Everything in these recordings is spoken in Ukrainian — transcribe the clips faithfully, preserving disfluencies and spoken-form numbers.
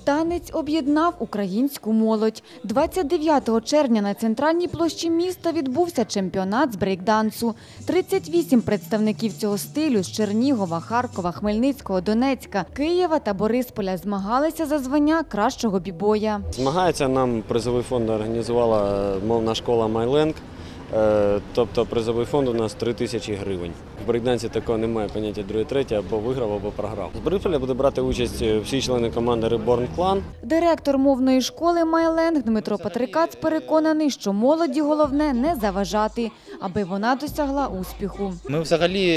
Танець об'єднав українську молодь. двадцять дев'ятого червня на центральній площі міста відбувся чемпіонат з брейкдансу. тридцять вісім представників цього стилю з Чернігова, Харкова, Хмельницького, Донецька, Києва та Борисполя змагалися за звання кращого бібоя. Змагається нам призовий фонд організувала мовна школа «Майленг». Тобто призовий фонд у нас три тисячі гривень. В брейкдансі такого немає поняття друге-третє, або виграв, або програв. З Борисполя буде брати участь всі члени команди Reborn Clan. Директор мовної школи «Майленг» Дмитро Патрикац переконаний, що молоді головне не заважати, аби вона досягла успіху. Ми взагалі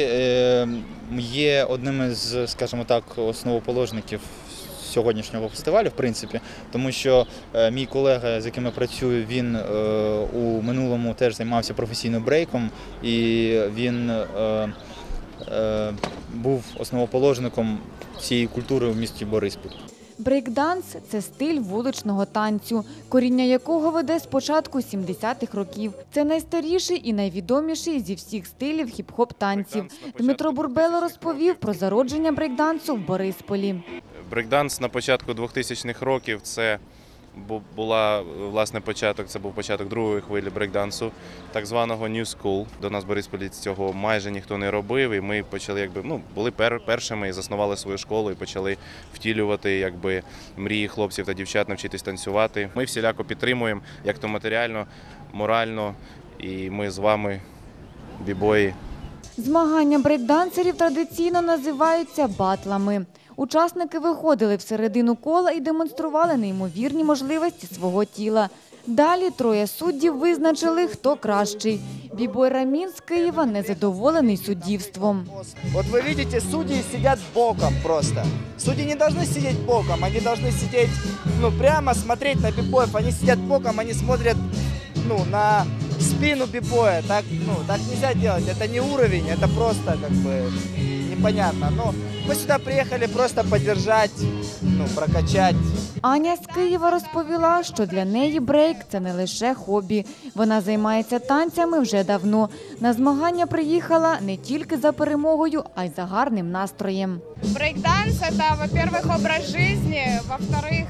є одним із, скажімо так, основоположників сьогоднішнього фестивалю, в принципі, тому що е, мій колега, з яким я працюю, він е, у минулому теж займався професійним брейком, і він е, е, був основоположником цієї культури в місті Бориспіль. Брейкданс – це стиль вуличного танцю, коріння якого веде з початку сімдесятих років. Це найстаріший і найвідоміший зі всіх стилів хіп-хоп танців. Дмитро Бурбело розповів про зародження брейкдансу в Борисполі. Брейкданс на початку двохтисячних років – це була, власне, початок, це був початок другої хвилі брейкдансу, так званого New School. До нас в Борисполі цього майже ніхто не робив, і ми почали, якби, ну, були пер, першими і заснували свою школу, і почали втілювати, якби, мрії хлопців та дівчат навчитись танцювати. Ми всіляко підтримуємо, як то матеріально, морально, і ми з вами, бібої. Змагання брейкдансерів традиційно називаються батлами. Учасники виходили всередину кола і демонстрували неймовірні можливості свого тіла. Далі троє суддів визначили, хто кращий. Бібой Рамін з Києва незадоволений суддівством. От ви бачите, судді сидять боком просто. Судді не повинні сидіти боком, вони повинні сидіти, ну, прямо смотреть на бібоїв. Вони сидять боком, вони смотрять, ну, на спину бібоя. Так, ну, так нельзя делать, это не уровень, это просто, как бы, непонятно. Но мы сюда приехали просто поддержать, ну, прокачать. Аня з Києва розповіла, що для неї брейк – це не лише хобі. Вона займається танцями вже давно. На змагання приїхала не тільки за перемогою, а й за гарним настроєм. Брейк-данс – це, во-первых, образ життя, во-вторых,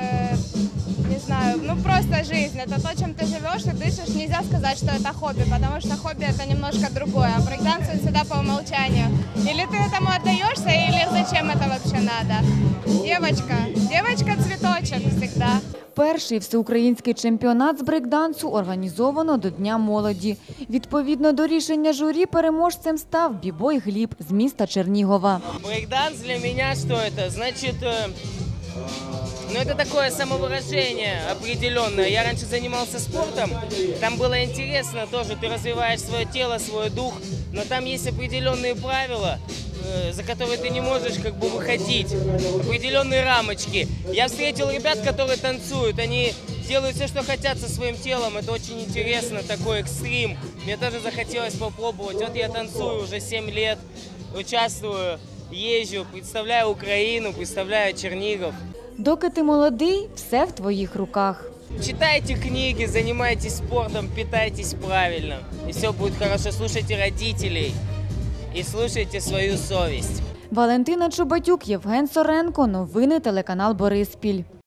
не знаю, ну просто жизнь. Это то, чем ты живешь и дышишь. Нельзя сказать, что это хобби, потому что хобби это немножко другое. А брейкданс он всегда по умолчанию. Или ты этому отдаешься, или зачем это вообще надо? Девочка, девочка-цветочек всегда. Перший всеукраїнський чемпіонат з брейкдансу організовано до Дня молоді. Відповідно до рішення журі, переможцем став бібой Гліб з міста Чернігова. Брейкданс для меня что это? Значит, ну это такое самовыражение определенное. Я раньше занимался спортом, там было интересно тоже, ты развиваешь свое тело, свой дух, но там есть определенные правила, за которые ты не можешь как бы выходить, определенные рамочки. Я встретил ребят, которые танцуют, они делают все, что хотят со своим телом, это очень интересно, такой экстрим. Мне тоже захотелось попробовать, вот я танцую уже семь лет, участвую, езжу, представляю Украину, представляю Чернигов. Доки ти молодий, все в твоїх руках. Читайте книги, занимайтесь спортом, питайтесь правильно, и все будет хорошо. Слушайте родителей и слушайте свою совесть. Валентина Чубатюк, Євген Соренко. Новини телеканал Бориспіль.